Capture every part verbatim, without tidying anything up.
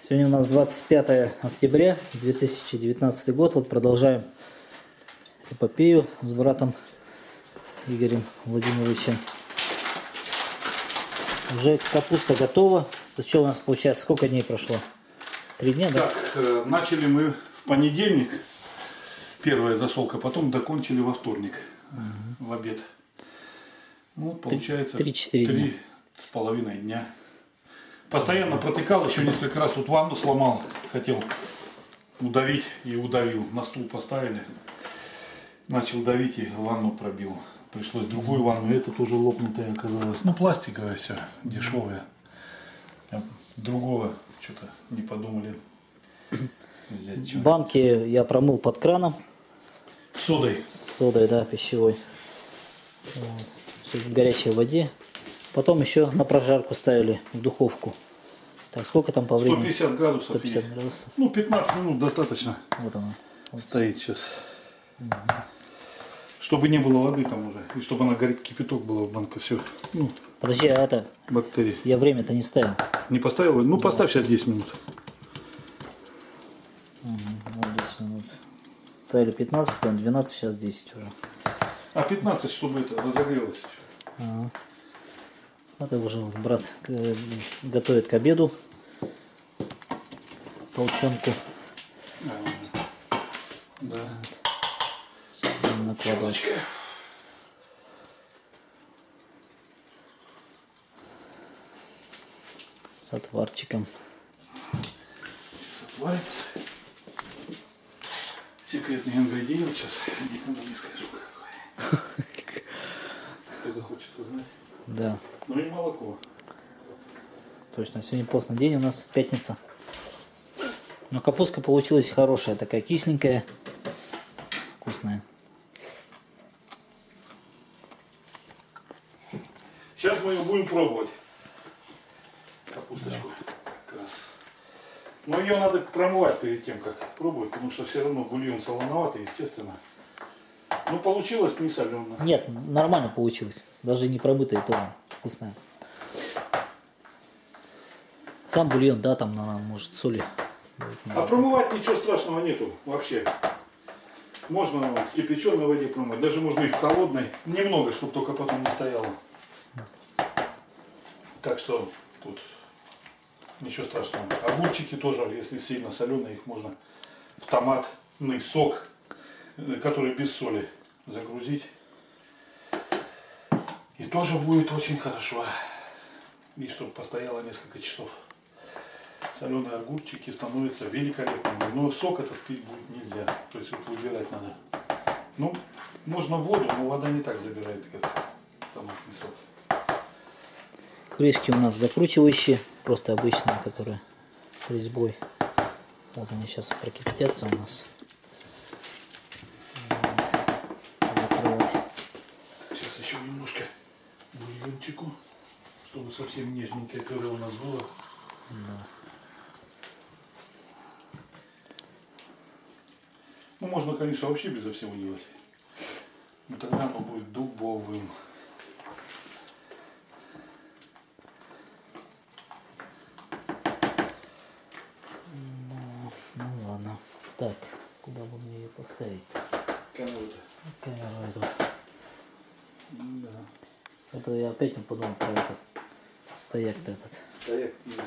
Сегодня у нас двадцать пятое октября две тысячи девятнадцатый год. Вот продолжаем эпопею с братом Игорем Владимировичем. Уже капуста готова. Это что у нас получается? Сколько дней прошло? Три дня, да? Так, э, начали мы в понедельник. Первая засолка, потом докончили во вторник, угу. в обед. Ну, получается три-четыре дня. Три с половиной дня. Постоянно протыкал, еще несколько раз тут ванну сломал, хотел удавить и удавил. На стул поставили, начал давить и ванну пробил. Пришлось другую ванну, это тоже лопнутая оказалась. Ну, пластиковая все, дешевая. Другого что-то не подумали взять. Банки я промыл под краном. С содой. С содой, да, пищевой. Вот. Все в горячей воде. Потом еще на прожарку ставили в духовку. Так, сколько там по времени? сто пятьдесят градусов. сто пятьдесят градусов. Ну, пятнадцать минут достаточно. Вот она. Вот. Стоит сейчас. Угу. Чтобы не было воды там уже. И чтобы она горит, кипяток было в банке. Все. Ну, подожди, а это... бактерии. Я время-то не ставил. Не поставил? Ну, да. Поставь сейчас десять минут. Угу, вот десять минут. Ставили пятнадцать, потом двенадцать, сейчас десять уже. А пятнадцать, чтобы это разогрелось еще. Ага. Это уже брат готовит к обеду толченку. Да. Накладывать. С отварчиком. Сейчас отварится. Секретный ингредиент сейчас. Никому не скажу какой. Кто захочет узнать. Да. Ну и молоко. Точно, сегодня постный день у нас, пятница. Но капустка получилась хорошая, такая кисленькая, вкусная. Сейчас мы ее будем пробовать. Капусточку. Да. Как раз. Но ее надо промывать перед тем, как пробовать, потому что все равно бульон солоноватый, естественно. Ну, получилось не солено. Нет, нормально получилось. Даже не промытая, то вкусная. Сам бульон, да, там, наверное, может, соли. А промывать ничего страшного нету вообще. Можно в кипяченой воде промывать. Даже можно и в холодной. Немного, чтобы только потом не стояло. Так что тут ничего страшного. Огурчики тоже, если сильно соленые, их можно в томатный сок, который без соли, загрузить. И тоже будет очень хорошо. И чтобы постояло несколько часов. Соленые огурчики становятся великолепными. Но сок этот пить будет нельзя. То есть вот выбирать надо. Ну, можно воду, но вода не так забирает, как томатный сок. Крышки у нас закручивающие, просто обычные, которые с резьбой. Вот они сейчас прокипятятся у нас. Закрывать. Сейчас еще немножко бульончику, чтобы совсем нежненькое пюре у нас было. Да. Ну, можно, конечно, вообще безо всего делать. Но тогда оно будет дубовым. Ну, ну ладно. Так, куда бы мне ее поставить? Камеру-то. Камеру эту. Да. Это я опять не подумал про этот стояк-то этот. Стояк нельзя.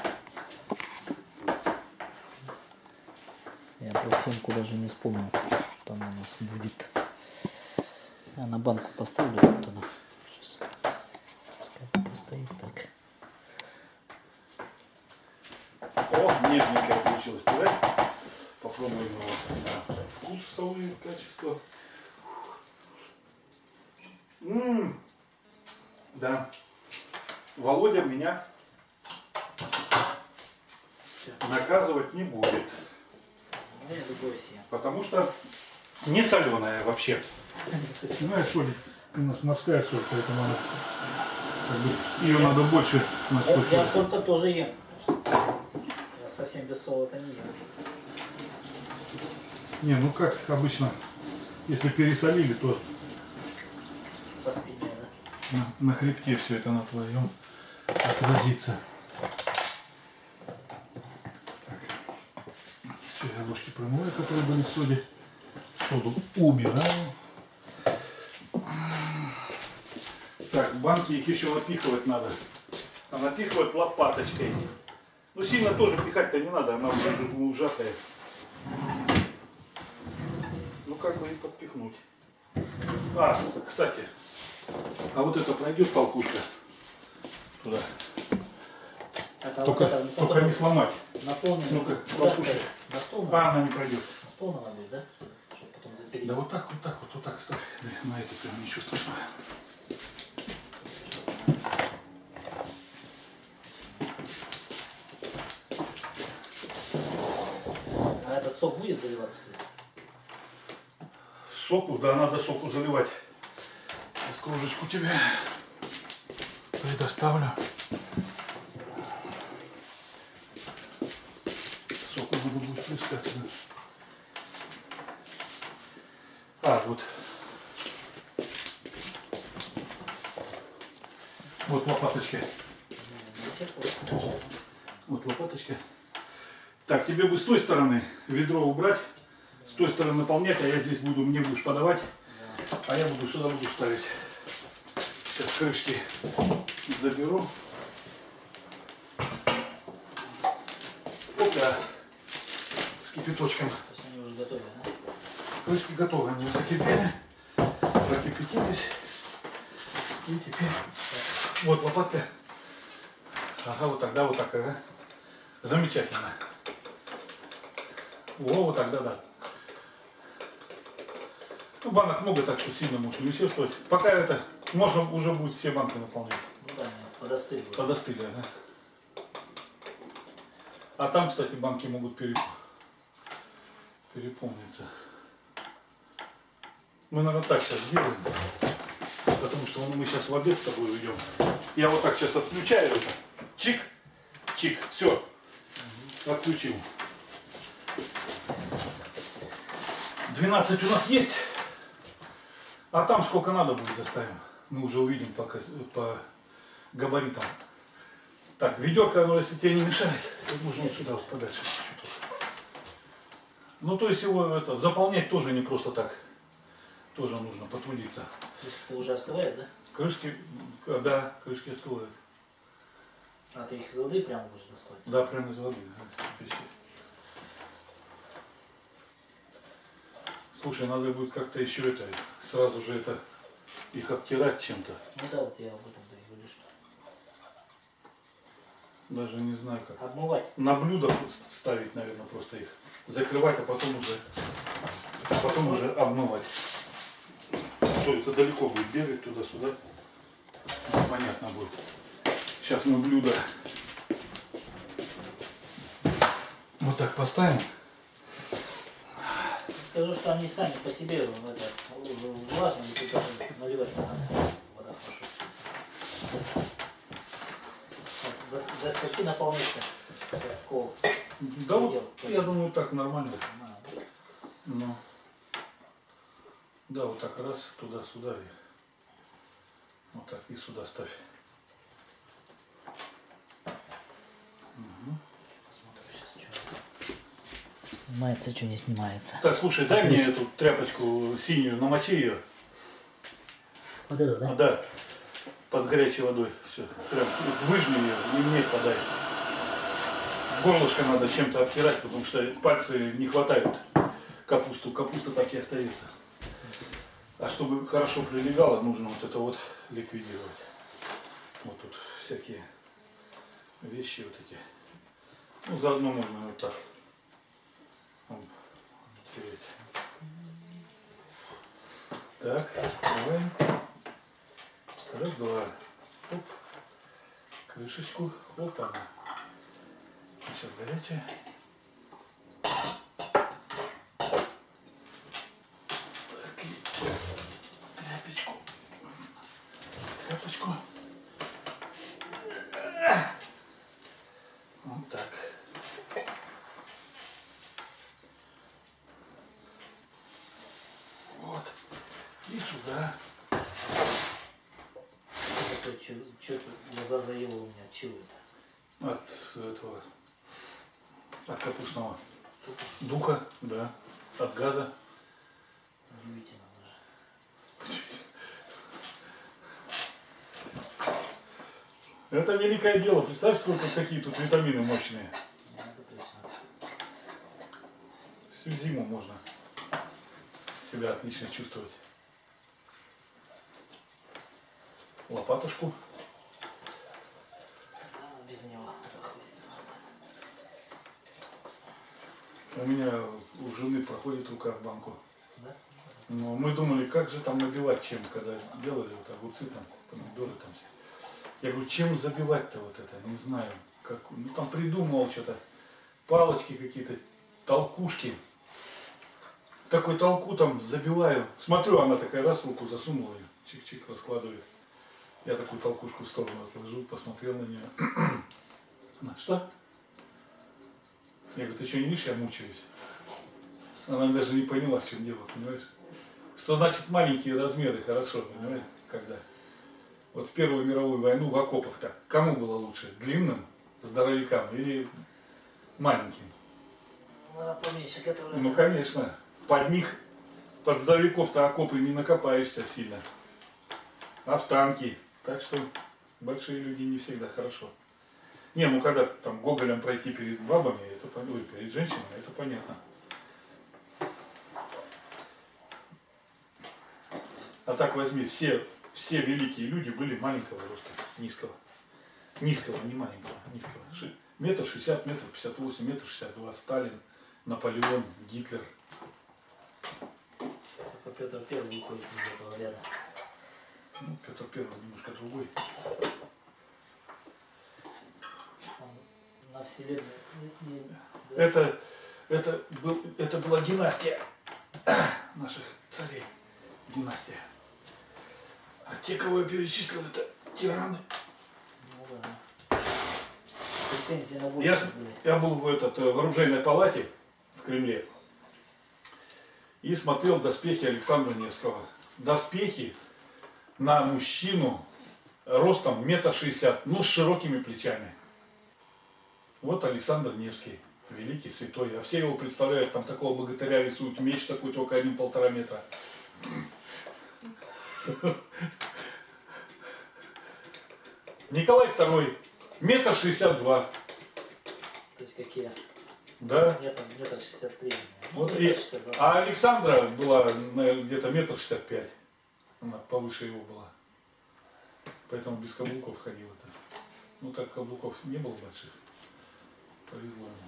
Я про семку даже не вспомнил, там у нас будет. Я на банку поставлю, вот она. Сейчас. Как стоит так. О, нежненькая получилась пюре. Попробуем его на вкусовые качества. М-м-м. Да. Володя меня наказывать не будет. Потому что не соленая вообще. Ну, соль. У нас морская соль, поэтому она, как бы, ее надо больше. Я соль-то тоже ем. Я совсем без сола-то не ем. Не, ну как обычно, если пересолили, то по спине, да? на, на хребте все это на твоем отразится. я ножки промываю, которые были в соде. Соду убираю. Так, банки их еще напихивать надо. А напихивать лопаточкой. Ну сильно тоже пихать-то не надо, она уже ужатая. Ну как бы и подпихнуть. А, кстати, а вот это пройдет толкушка туда. Так, а Только, вот это, только не сломать. наполнено. Ну-ка, Куда толкушка. ставить? На стол? А, она не пройдет. На стол надо будет, да? Чтобы потом затереть. Да вот так, вот так, вот, вот так ставь. На эту прям ничего страшного. А этот сок будет заливаться? Соку, да, надо соку заливать. Сейчас кружечку тебе предоставлю. Соку буду будет плескать. Да. А, вот. Вот лопаточка. Вот лопаточка. Так, тебе бы с той стороны ведро убрать, с той стороны наполнять, а я здесь буду, мне будешь подавать, а я буду сюда буду ставить. Сейчас крышки заберу. Опа. С кипяточком. То есть они уже готовы, да? Крышки готовы, они закипели, прокипятились. И теперь вот лопатка. Ага, вот так, да, вот так, ага. Замечательно. О, вот так, да, да. Ну, банок много, так что сильно можешь не усердствовать. Пока это, можно уже будет все банки наполнять. Ну да, они подостыли. Подостыли, ага. А там, кстати, банки могут переп... переполниться. Мы, наверное, так сейчас сделаем. Потому что мы сейчас в обед с тобой уйдем. Я вот так сейчас отключаю это. Чик, чик, все. Отключил. двенадцать у нас есть. А там сколько надо будет доставим. Мы уже увидим по, по габаритам. Так, ведерко, оно, если тебе не мешает, то можно вот сюда вот подальше. Ну, то есть его это, заполнять тоже не просто так. Тоже нужно потрудиться. Крышки уже остывает, да? Крышки, да, крышки остывают. А ты их из воды прямо будешь доставать? Да, прямо из воды. Слушай, надо будет как-то еще это, сразу же это, их обтирать чем-то. Ну да, вот я об этом да и говорю, что. Даже не знаю как. Обмывать. На блюдо ставить, наверное, просто их. Закрывать, а потом уже, а потом уже обмывать. То это далеко будет бегать туда-сюда. Понятно будет. Сейчас мы блюдо вот так поставим. Скажу, что они сами по себе это, влажные, и только наливать не надо. Вода хорошо. До, до скольки наполнится? Такого. Да вот, я думаю, так нормально. Ну. Да, вот так раз, туда-сюда. И вот так и сюда ставь. Угу. Посмотрим сейчас, что снимается, что не снимается. Так, слушай, дай мне эту тряпочку синюю, намочи ее. Вот это, да? А, да, под горячей водой. Все. Прям выжми ее, и мне подай. Горлышко надо чем-то обтирать, потому что пальцы не хватают капусту. Капуста так и остается. А чтобы хорошо прилегало, нужно вот это вот ликвидировать. Вот тут всякие вещи вот эти. Ну, заодно можно вот так тереть. Так, давай. Раз, два. Оп. Крышечку. Опа. Сейчас горячая. Так, и тряпочку. Тряпочку. Вот так. Вот. И сюда. Что глаза заело у меня? Чего это? От этого. От капустного. Духа, да. От газа. Удивительно даже. Это великое дело. Представь, сколько какие тут витамины мощные. Ну, это точно. Всю зиму можно себя отлично чувствовать. Лопатушку. А, без него проходится. У меня у жены проходит рука в банку. Да? Но мы думали, как же там набивать чем, когда делали вот огурцы там, помидоры там все. Я говорю, чем забивать-то вот это, не знаю. Как, ну там придумал что-то, палочки какие-то, толкушки. Такой толку там забиваю. Смотрю, она такая раз руку засунула, ее, чик-чик раскладывает. Я такую толкушку в сторону отложил, посмотрел на нее. Она, что? Я говорю, ты что, не видишь, я мучаюсь. Она даже не поняла, в чем дело, понимаешь? Что значит маленькие размеры, хорошо, понимаешь, когда? Вот в Первую мировую войну в окопах-то кому было лучше? Длинным, здоровякам или маленьким? Наверное, поменьше, которые... Ну, конечно. Под них, под здоровяков-то окопы не накопаешься сильно. А в танки. Так что большие люди не всегда хорошо. Не, ну когда там гоголем пройти перед бабами, это ой, перед женщинами, это понятно. А так возьми, все, все великие люди были маленького роста, низкого. Низкого, не маленького, низкого. Метр шестьдесят, метр пятьдесят восемь, метр шестьдесят два. Сталин, Наполеон, Гитлер. Только Петр Первый выходит из этого ряда. Ну, Петр Первый немножко другой. Он на вселенную не, не, да. Это, это, был, это была династия наших царей. Династия. А те, кого я перечислил, это тираны. Ну да. Претензии на Я, больше были. я был в, этот, в оружейной палате в Кремле и смотрел доспехи Александра Невского. Доспехи на мужчину ростом метр шестьдесят, ну с широкими плечами. Вот Александр Невский, великий святой. А все его представляют, там такого богатыря рисуют, меч такой только один-полтора метра. Николай Второй, метр шестьдесят два. То есть какие? Да. Метр, метр шестьдесят три. Вот Метр и, шестьдесят два. а Александра была где-то метр шестьдесят пять. Она повыше его была. Поэтому без каблуков ходила-то. Ну так каблуков не было больших. Повезло ему.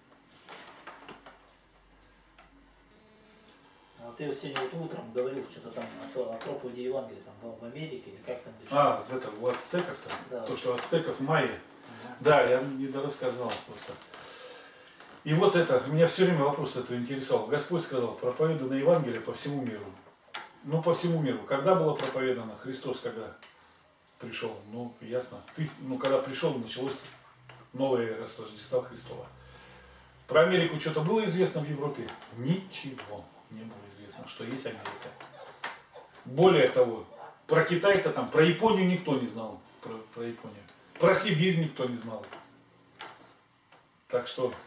А ты сегодня вот утром говорил что-то там о, то, о проповеди Евангелия там, в, в Америке или как там решил? А, в это, у ацтеков-то? Да. То, что ацтеков в мае. Ага. Да, я не дорассказал просто. И вот это, меня все время вопрос этого интересовал. Господь сказал, проповедано Евангелие по всему миру. Ну, по всему миру. Когда было проповедано? Христос когда пришел? Ну, ясно. Ты, ну, когда пришел, началось новая эра с Рождества Христова. Про Америку что-то было известно в Европе? Ничего не было известно, что есть Америка. Более того, про Китай-то там, про Японию никто не знал. Про, про Японию. Про Сибирь никто не знал. Так что,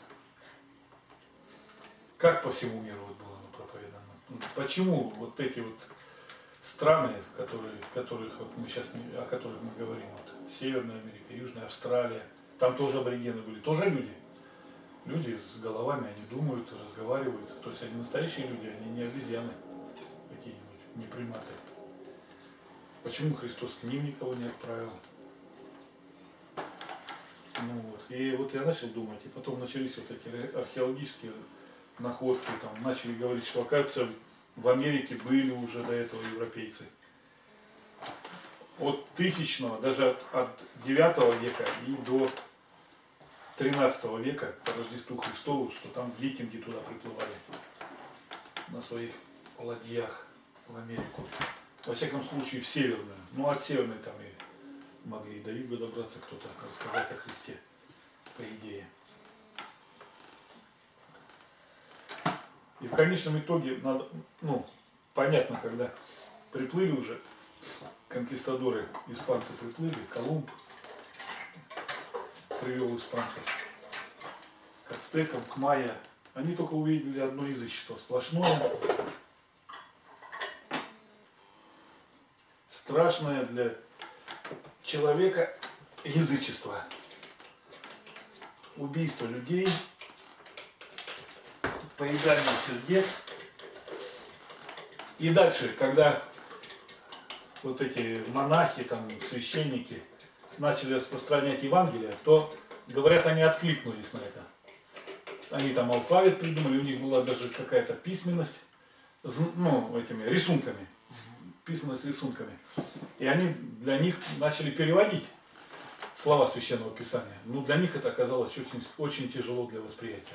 как по всему миру вот было проповедано? Почему вот эти вот страны, в которые, в которых вот мы сейчас, о которых мы говорим, вот Северная Америка, Южная Австралия, там тоже аборигены были, тоже люди. Люди с головами, они думают, разговаривают. То есть они настоящие люди, они не обезьяны какие-нибудь, не приматы. Почему Христос к ним никого не отправил? Ну вот. И вот я начал думать, и потом начались вот эти археологические находки, там начали говорить, что оказывается в Америке были уже до этого европейцы. От тысячного, даже от, от девятого века и до тринадцатого века по Рождеству Христову, что там викинги туда приплывали на своих ладьях в Америку. Во всяком случае в Северную. Ну от Северной там и могли до юга добраться кто-то, рассказать о Христе, по идее. И в конечном итоге надо, ну, понятно, когда приплыли уже конкистадоры, испанцы приплыли, Колумб привел испанцев к ацтекам, к майя, Они только увидели одно язычество сплошное, страшное для человека язычество. Убийство людей, поедание сердец. И дальше, когда вот эти монахи, там, священники начали распространять Евангелие, то, говорят, они откликнулись на это. Они там алфавит придумали, у них была даже какая-то письменность, ну, этими рисунками, письменность рисунками. И они для них начали переводить слова Священного Писания. Ну, для них это оказалось очень, очень тяжело для восприятия.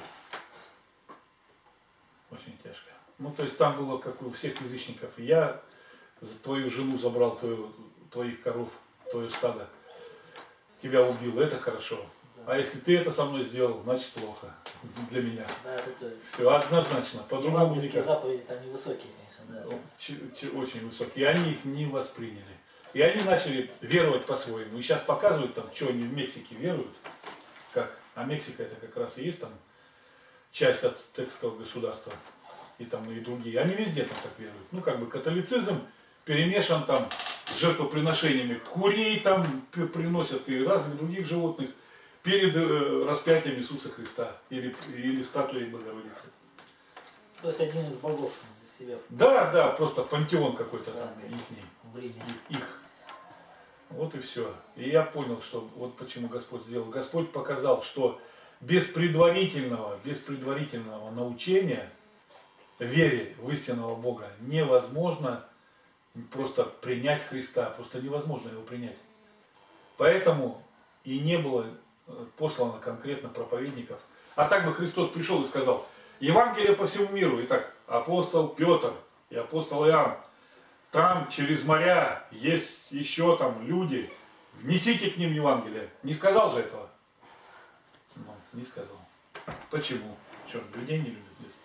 Очень тяжко. Ну, то есть там было, как у всех язычников, я за твою жену забрал твою, твоих коров, твое стадо, тебя убил, это хорошо. Да. А если ты это со мной сделал, значит плохо для меня. Да, это все однозначно. По-другому никак. Заповеди там невысокие, конечно, да. Ч- ч- очень высокие. И они их не восприняли. И они начали веровать по-своему. И сейчас показывают там, что они в Мексике веруют. Как? А Мексика это как раз и есть там часть ацтекского государства. И там и другие. Они везде там так веруют. Ну как бы католицизм перемешан там с жертвоприношениями. Курей там приносят и разных других животных перед э, распятием Иисуса Христа. Или, или статуей Богородицы. То есть один из богов за себя. Да, да, просто пантеон какой-то да, там их, их. Вот и все. И я понял, что вот почему Господь сделал. Господь показал, что без предварительного, без предварительного научения вере в истинного Бога невозможно просто принять Христа, просто невозможно его принять. Поэтому и не было послано конкретно проповедников. А так бы Христос пришел и сказал: Евангелие по всему миру. Итак, апостол Петр и апостол Иоанн. Там через моря есть еще там люди. Внесите к ним Евангелие. Не сказал же этого? Ну, не сказал. Почему? Что, людей не любит?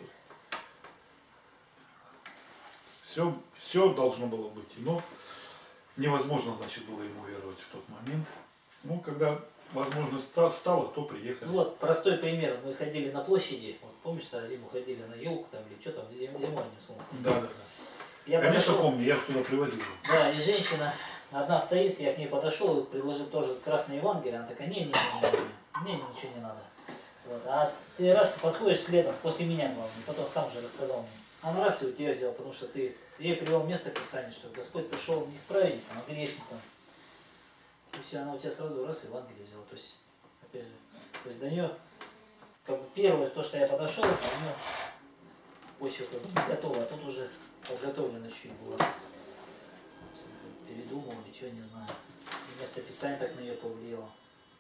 Все, все должно было быть. Но невозможно, значит, было ему веровать в тот момент. Ну, когда возможность стала, то приехали. Ну вот, простой пример. Мы ходили на площади. Вот, помнишь, что зиму ходили на елку там или что там, зим, зимой несу. Да, да, да. Я Конечно, подошел, помню, я же туда привозил. Да, и женщина одна стоит, я к ней подошел и предложил тоже красное Евангелие. Она такая: не, не, не, не, мне ничего не надо. Вот. А ты раз подходишь следом, после меня, главное, потом сам же рассказал мне. Она раз и у тебя взял, потому что ты ей привел место Писания, что Господь пришел не к праведникам, а к грешникам. И все, она у тебя сразу раз Евангелие взяла. То есть, опять же, то есть до нее, как бы первое, то, что я подошел, у нее почва как бы не готова, а тут уже подготовлено чуть было. Передумал или что, не знаю. И место Писания так на нее повлияло.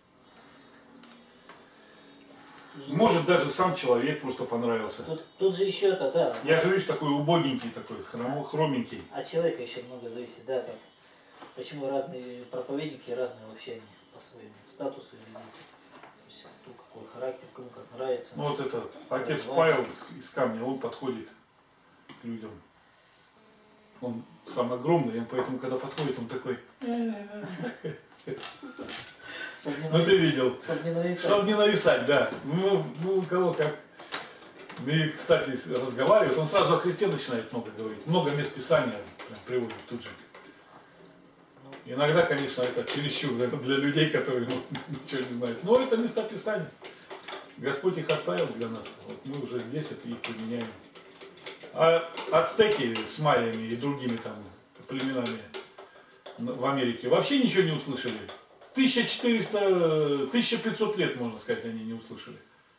Может, даже сам человек просто понравился. Тут, тут же еще это, да. Я же, видишь, такой убогенький, такой, хромо, хроменький. От человека еще много зависит, да, как. Почему разные проповедники, разные вообще они по своему статусу везде. То есть, кто какой характер, кому как нравится. Ну вот этот отец Павел из камня, он подходит к людям. Он сам огромный, и поэтому, когда подходит, он такой... Ну ты видел. Чтобы не нависать. Чтобы не нависать, да. Ну, ну у кого как. И, кстати, разговаривает, он сразу о Христе начинает много говорить. Много мест Писания прям приводит тут же. Иногда, конечно, это чересчур, это для людей, которые ну, ничего не знают. Но это места Писания. Господь их оставил для нас. Вот мы уже здесь это их применяем. А ацтеки с майями и другими там племенами в Америке вообще ничего не услышали. тысяча четыреста, тысяча пятьсот лет, можно сказать, они не услышали.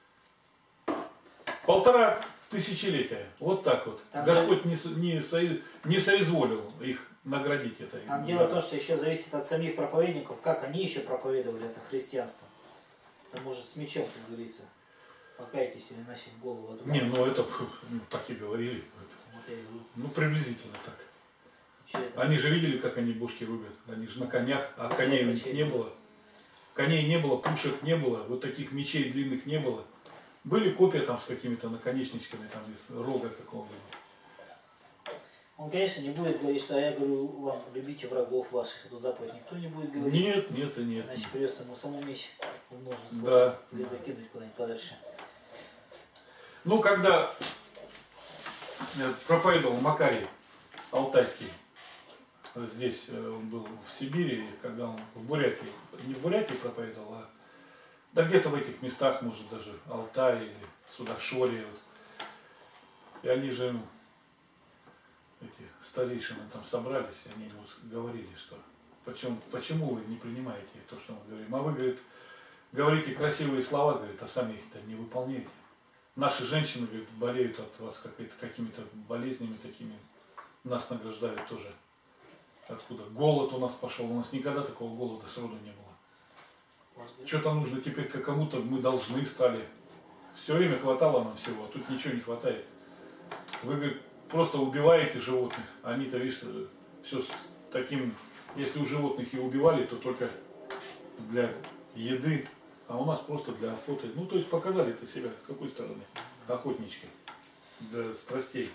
Полтора тысячелетия. Вот так вот. Там Господь не, не, со, не соизволил их наградить этой. Там дело в том, что еще зависит от самих проповедников, как они еще проповедовали это христианство. Там может с мечом, как говорится. Покайтесь или иначе в голову. Не, ну это ну, так и говорили. Вот ну приблизительно так. Они же видели, как они бошки рубят. Они же на конях, а коней у них не было. Коней не было, пушек не было, вот таких мечей длинных не было. Были копья там с какими-то наконечничками, там из рога какого-либо. Он, конечно, не будет говорить, что я говорю вам, любите врагов ваших. Эту заповедь никто не будет говорить. Нет, нет и нет. Значит, придется ему саму меч умножить, да. или закинуть куда-нибудь подальше. Ну, когда проповедовал Макарий Алтайский, здесь он был в Сибири, когда он в Бурятии, не в Бурятии проповедовал, а да где-то в этих местах, может даже Алтай или Судакшорье. Вот. И они же, эти старейшины там собрались, и они ему говорили, что почему, почему вы не принимаете то, что мы говорим. А вы, говорит, говорите красивые слова, говорит, а сами их-то не выполняете. Наши женщины, говорит, болеют от вас какими-то болезнями такими, нас награждают тоже. Откуда? Голод у нас пошел, у нас никогда такого голода сроду не было. Что-то нужно теперь к кому-то, мы должны стали. Все время хватало нам всего, а тут ничего не хватает. Вы, говорит, просто убиваете животных, они-то, видишь, все с таким, если у животных и убивали, то только для еды, а у нас просто для охоты. Ну, то есть показали это себя, с какой стороны? Охотнички, для страстей.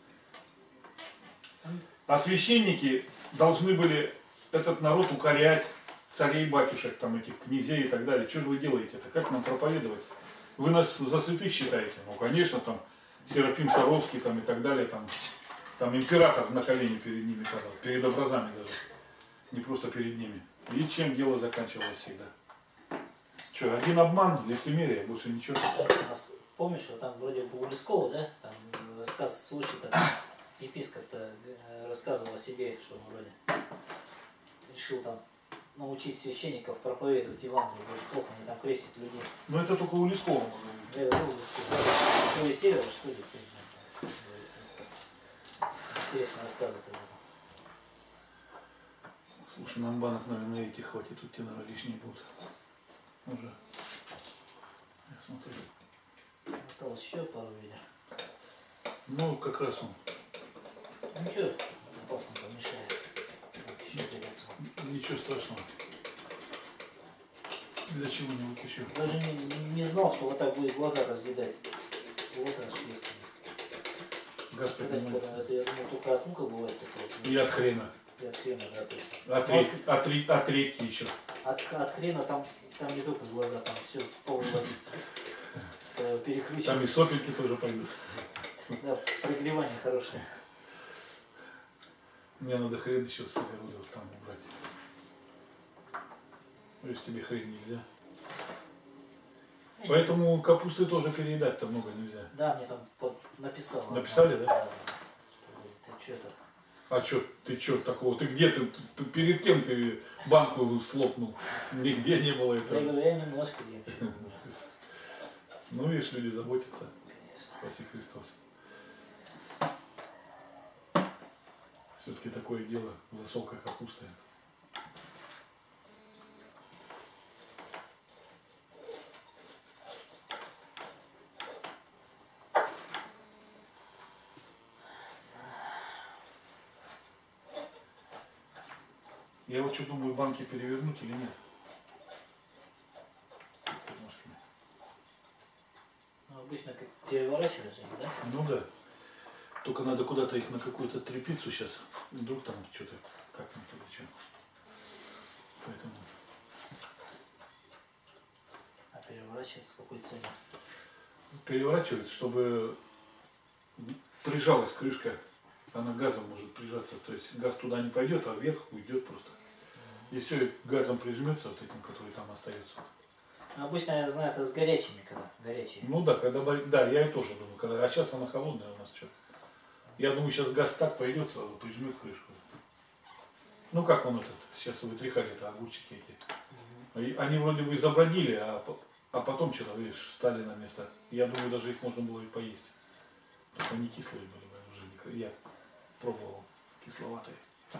А священники должны были этот народ укорять, царей, батюшек, там, этих князей и так далее. Что же вы делаете-то? Как нам проповедовать? Вы нас за святых считаете? Ну, конечно, там, Серафим Саровский там, и так далее, там, там император на колени перед ними падал, перед образами даже, не просто перед ними. И чем дело заканчивалось всегда? Что, один обман, лицемерие, больше ничего? Помнишь, что там вроде бы у Лескова, да, там рассказ случай, там епископ-то рассказывал о себе, что он вроде решил там научить священников проповедовать Евангелие, вроде плохо, они там крестят людей. Ну это только у Лескова. Да, это у Лескова. То есть Северо, что ли, интересный рассказ это. Слушай, нам банок, наверное, этих хватит, тут те, наверное, лишние будут. Уже. Я смотрю. Осталось еще пару ведер. Ну, как раз он. Ну что, опасно помешает. Еще сдается. Ничего страшного. Для чего не вот еще? Даже не, не знал, что вот так будет глаза разъедать. Глаза аж есть. Газ поднимается. Это, я думал, только от мука бывает такое. И от хрена. И от хрена, да. То есть. От, ред, от, ред, от редьки еще. От, от хрена там, там не только глаза, там все повылазит. Перекрыть. Там и сопельки тоже пойдут. Да, прогревание хорошее. Мне надо хрен еще с огородов там убрать. То есть тебе хрен нельзя. Поэтому капусты тоже переедать-то много нельзя. Да, мне там под... написал. Написали, да? Да. Ты что это? А что, ты что такого? Ты где ты, ты? Перед кем ты банку слопнул? Нигде не было этого. Я говорю, я немножко ем. Ну, видишь, люди заботятся. Конечно. Спаси Христос. Все-таки такое дело, засолка капусты. Я вот что думаю, банки перевернуть или нет. Ножками. Ну, обычно как переворачиваешь их, да? Ну да. Только надо куда-то их на какую-то тряпицу сейчас. Вдруг там что-то как-нибудь или что. Поэтому. А переворачивать с какой целью? Переворачивать, чтобы прижалась крышка. Она газом может прижаться. То есть газ туда не пойдет, а вверх уйдет просто. И все, газом прижмется вот этим, который там остается. Обычно, я знаю, это с горячими, когда горячие. Ну да, когда, да, я и тоже думаю, когда, а сейчас она холодная у нас что. Я думаю, сейчас газ так пойдет, сразу прижмет крышку. Ну как он этот, сейчас вытряхали это огурчики эти. Угу. Они вроде бы и забродили, а, а потом что-то, видишь, встали на место. Я думаю, даже их можно было и поесть. Только они кислые были, уже я пробовал кисловатые.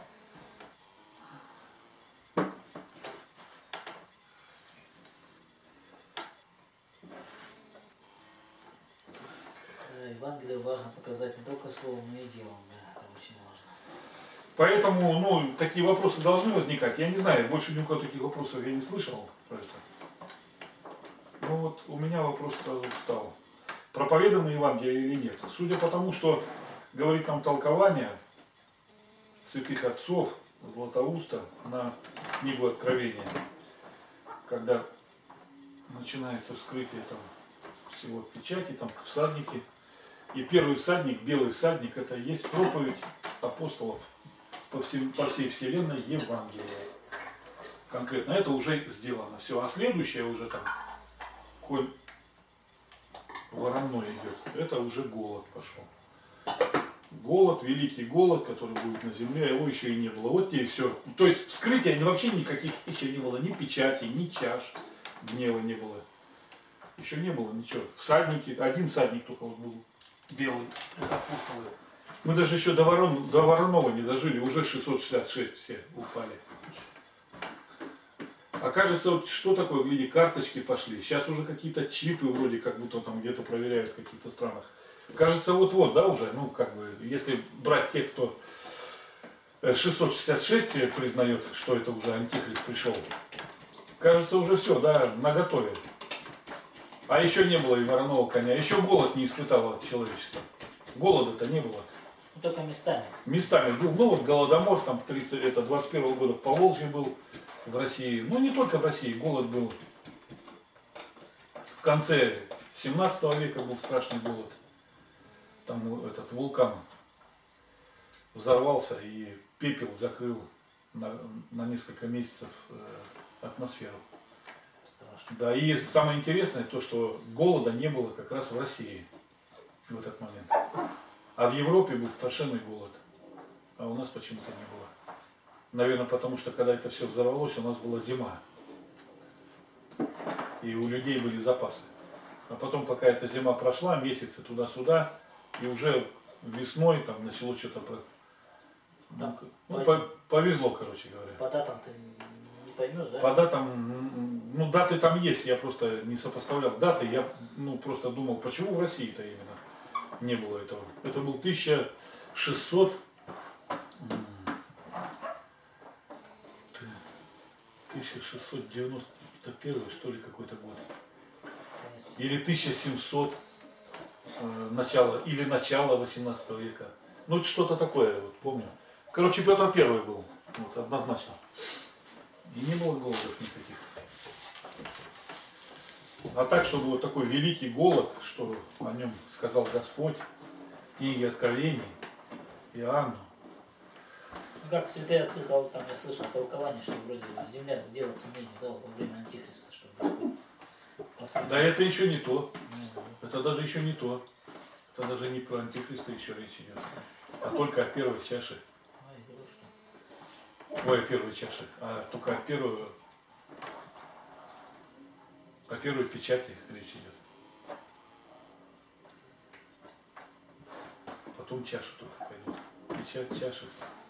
Евангелие важно показать не только словом, но и делом. Да, это очень важно. Поэтому, ну, такие вопросы должны возникать. Я не знаю, больше ни у кого таких вопросов я не слышал про это. Ну вот у меня вопрос сразу встал. Проповедано Евангелие или нет? Судя по тому, что говорит нам толкование святых отцов Златоуста на книгу Откровения, когда начинается вскрытие там всего печати, там всадники. И первый всадник, белый всадник, это и есть проповедь апостолов по, всем, по всей вселенной Евангелия. Конкретно это уже сделано. Все. А следующее уже там, коль вороной идет, это уже голод пошел. Голод, великий голод, который будет на земле, а его еще и не было. Вот тебе и все. То есть вскрытия вообще никаких еще не было. Ни печати, ни чаш. Гнева не было. Еще не было ничего. Всадники, один всадник только вот был белый. Это апостолы. Мы даже еще до, Ворон, до Воронова не дожили. Уже шестьсот шестьдесят шесть все упали. Окажется, вот что такое, гляди, карточки пошли. Сейчас уже какие-то чипы вроде как будто там где-то проверяют в каких-то странах. Кажется, вот-вот, да, уже, ну, как бы, если брать тех, кто шестьсот шестьдесят шесть признает, что это уже антихрист пришел, кажется, уже все, да, наготове. А еще не было и вороного коня, еще голод не испытало человечество. Голода-то не было. Ну, только местами. Местами был, ну, вот голодомор, там, тридцать, это, двадцать первого года в Поволжье был, в России, ну, не только в России, голод был. В конце семнадцатого века был страшный голод. Там этот вулкан взорвался и пепел закрыл на, на несколько месяцев э, атмосферу. Страшно. Да, и самое интересное то, что голода не было как раз в России в этот момент. А в Европе был страшенный голод. А у нас почему-то не было. Наверное, потому что когда это все взорвалось, у нас была зима. И у людей были запасы. А потом, пока эта зима прошла, месяцы туда-сюда, и уже весной там начало что-то про... Да, ну, по повезло, короче говоря. По датам ты не поймешь, да? По датам, ну даты там есть, я просто не сопоставлял даты, я ну просто думал, почему в России-то именно не было этого. Это был тысяча шестьсот тысяча шестьсот девяносто первый, что ли, какой-то год. Или тысяча семьсот, э, начало, или начало восемнадцатого века. Ну, что-то такое, вот помню. Короче, Петр Первый был, вот, однозначно. И не было голодов никаких. А так, чтобы вот такой великий голод, что о нем сказал Господь, в книге Откровений, Иоанну. Ну, как святые отцы, там я слышал толкование, что вроде земля сделается менее, да, во время антихриста, что Господь посмотрел. Да это еще не то. Это даже еще не то. Это даже не про антихриста еще речь идет. А только о первой чаше. Ой, о первой чаше. А только о первой, о первой печати речь идет. Потом чаша только пойдет. Печать, чаша.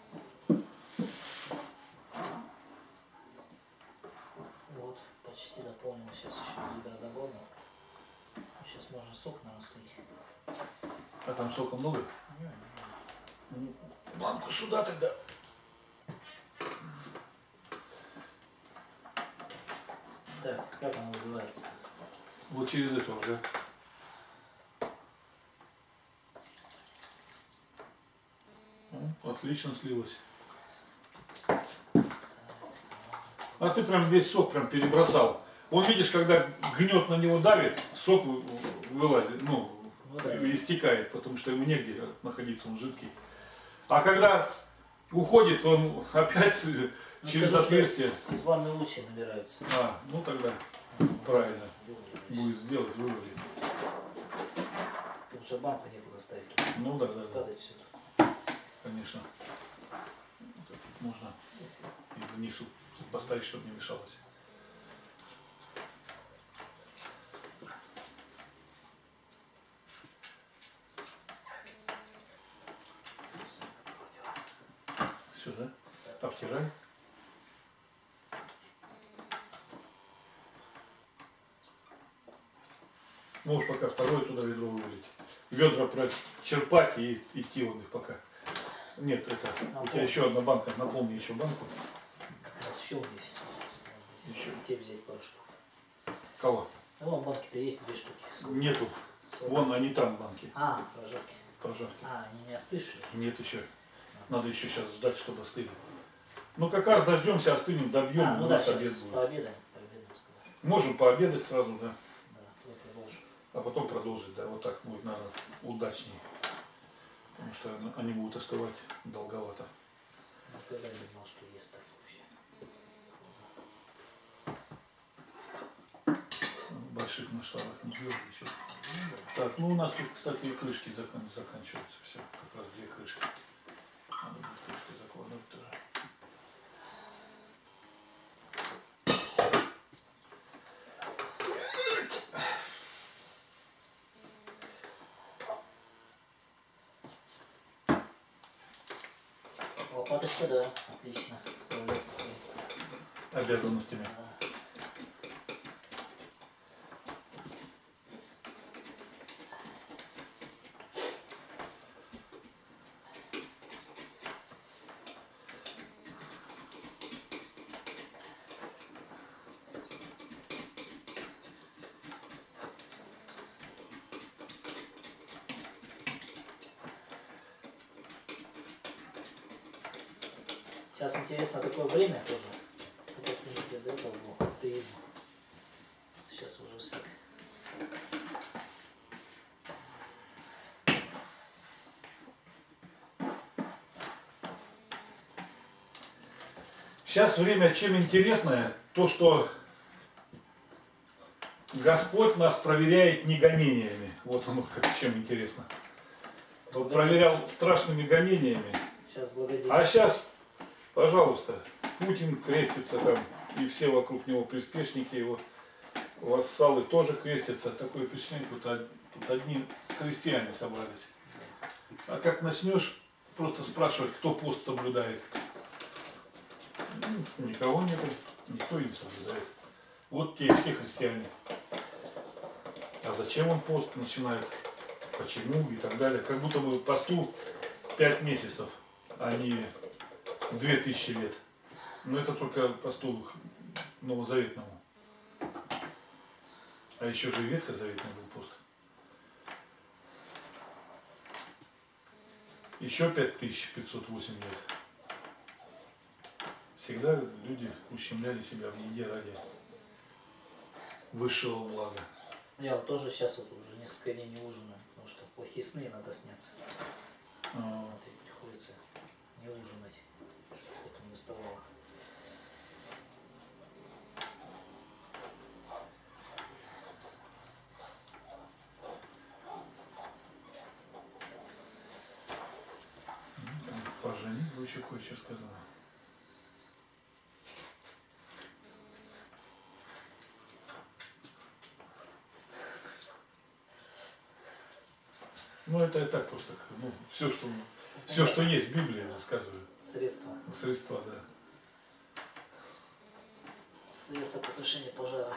Вот, почти дополнил. Сейчас еще из добавил. Сейчас можно сок нам слить. А там сока много? Ну, банку сюда тогда. Так, как она выбивается? Вот через это уже. Ну, отлично слилось. А ты прям весь сок прям перебросал. Он, видишь, когда гнет на него давит, сок вылазит, ну, Ну да. истекает, потому что ему негде находиться, он жидкий. А когда уходит, он опять Ну, через скажу, отверстие. что из ванны лучше набирается. А, ну тогда правильно Вываливается. будет сделать, вывалить. Тут же банку некуда ставить. Ну да, да, да, Падает все. конечно. Вот это тут можно и внизу поставить, чтобы не мешалось. Все, да? Обтирай. Можешь пока второе туда ведро вывалить. Ведра прочерпать и идти вон их пока. Нет, это у тебя еще одна банка, наполни еще банку. У нас еще есть. Еще. Тебе взять пару штук. Кого? Ну, вон банки-то есть две штуки. Сколько? Нету. Сколько? Вон они там банки. А, прожарки. Прожарки. А, они не остывшие? Нет еще. Надо еще сейчас ждать, чтобы остыли. Ну как раз дождемся, остынем, добьем, А, ну у да, нас сейчас обед будет. пообедаем. Пообедаем с тобой. Можем пообедать сразу, да. Да, вот продолжим. а потом продолжить, да, вот так будет, наверное, удачнее. Потому что они будут остывать долговато. Никогда не знал, что есть так вообще. В больших масштабах не делали еще. Так, ну у нас тут, кстати, и крышки закан заканчиваются. Все, как раз две крышки. Надо будет крышки закладывать тоже. Лопаточка, да, отлично, справляется с своими Обязанностями. Да. Сейчас интересно такое время тоже. Хотя, в принципе, до этого был атеизм. Сейчас уже все. Сейчас время чем интересное, то что Господь нас проверяет не гонениями. Вот оно как чем интересно. Вот проверял страшными гонениями. Сейчас благодетель. А сейчас, пожалуйста, Путин крестится там, и все вокруг него приспешники его, вассалы тоже крестятся. Такое впечатление, тут, тут одни христиане собрались. А как начнешь просто спрашивать, кто пост соблюдает, ну, никого нету, никто не соблюдает. Вот те все христиане. А зачем он пост начинает? Почему и так далее. Как будто бы посту пять месяцев, а не две тысячи лет. Но это только посту новозаветному. А еще же и ветхозаветный был пост. Еще пять тысяч пятьсот восемь лет. Всегда люди ущемляли себя в еде ради высшего блага. Я вот тоже сейчас вот уже несколько дней не ужинаю, потому что плохие сны иногда снятся. А, Вот и приходится не ужинать, чтобы это не выставало. по женитьбу еще кое-что сказала. Ну это я так просто, ну, все, что, все, что есть в Библии, рассказываю. Средства. Средства, да. Средства потушения пожара.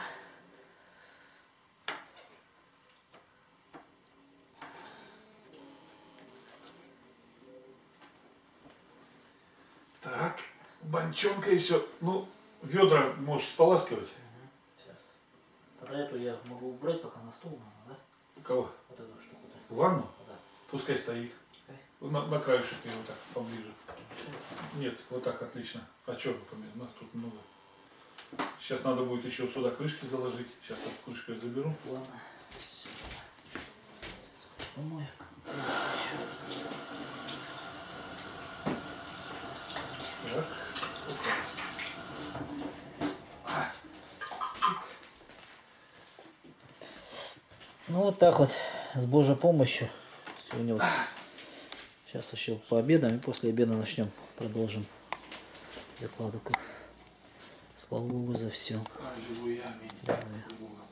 Так, банчонка еще, ну, ведра можешь споласкивать. Угу. Сейчас. Тогда эту я могу убрать пока на стол, наверное, да? У кого? Вот эту штуку-то. Ванну? Да. Пускай стоит. Пускай. На, на краешек ее вот так поближе. Мешается. Нет, вот так отлично. А что вы поменяли? У нас тут много. Сейчас надо будет еще вот сюда крышки заложить. Сейчас эту крышку я заберу. Ладно. Все. Сейчас помою. Еще. Так. Вот так. А. Ну вот так вот, с Божьей помощью. Сегодня вот. Сейчас еще пообедаем и после обеда начнем. Продолжим закладку. Слава Богу за все. Аллилуйя, аминь. Аллилуйя. Богом.